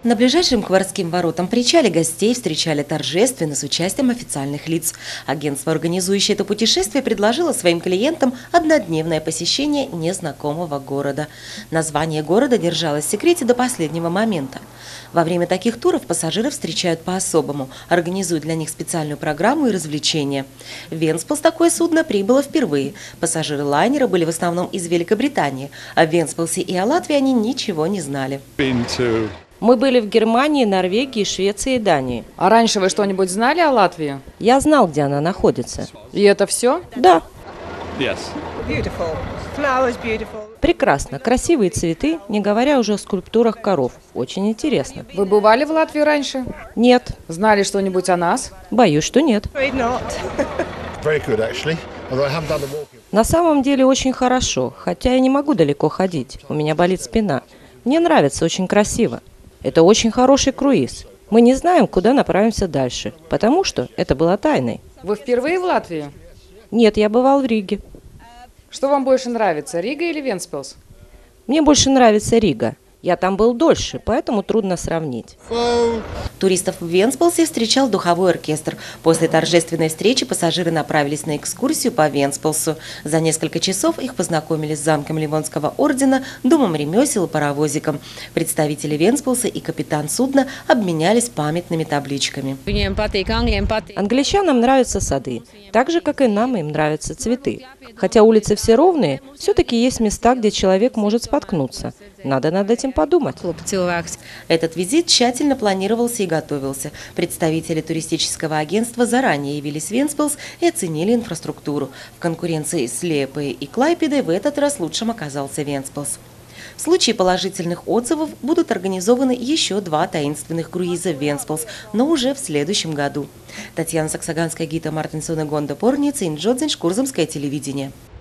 На ближайшем к Варским воротам причале гостей встречали торжественно с участием официальных лиц. Агентство, организующее это путешествие, предложило своим клиентам однодневное посещение незнакомого города. Название города держалось в секрете до последнего момента. Во время таких туров пассажиров встречают по-особому, организуют для них специальную программу и развлечения. В Венспилс такое судно прибыло впервые. Пассажиры лайнера были в основном из Великобритании, а в Венспилсе и о Латвии они ничего не знали. Мы были в Германии, Норвегии, Швеции и Дании. А раньше вы что-нибудь знали о Латвии? Я знал, где она находится. И это все? Да. Yes. Прекрасно. Красивые цветы, не говоря уже о скульптурах коров. Очень интересно. Вы бывали в Латвии раньше? Нет. Знали что-нибудь о нас? Боюсь, что нет. На самом деле очень хорошо, хотя я не могу далеко ходить. У меня болит спина. Мне нравится, очень красиво. Это очень хороший круиз. Мы не знаем, куда направимся дальше, потому что это было тайной. Вы впервые в Латвии? Нет, я бывал в Риге. Что вам больше нравится, Рига или Венспилс? Мне больше нравится Рига. Я там был дольше, поэтому трудно сравнить. Туристов в Венспилсе встречал духовой оркестр. После торжественной встречи пассажиры направились на экскурсию по Венспилсу. За несколько часов их познакомили с замком Ливонского ордена, домом ремесел и паровозиком. Представители Венспилса и капитан судна обменялись памятными табличками. Англичанам нравятся сады, так же, как и нам им нравятся цветы. Хотя улицы все ровные, все-таки есть места, где человек может споткнуться. Надо над этим подумать. Этот визит тщательно планировался и готовился. Представители туристического агентства заранее явились в Венспилс и оценили инфраструктуру. В конкуренции с Лиепаей и Клайпедой в этот раз лучшим оказался Венспилс. В случае положительных отзывов будут организованы еще 2 таинственных круиза в Венспилс, но уже в следующем году. Татьяна Саксаганская, Гита Мартинсон и Гонда Порница, Инджодзин, Шкурзамское телевидение.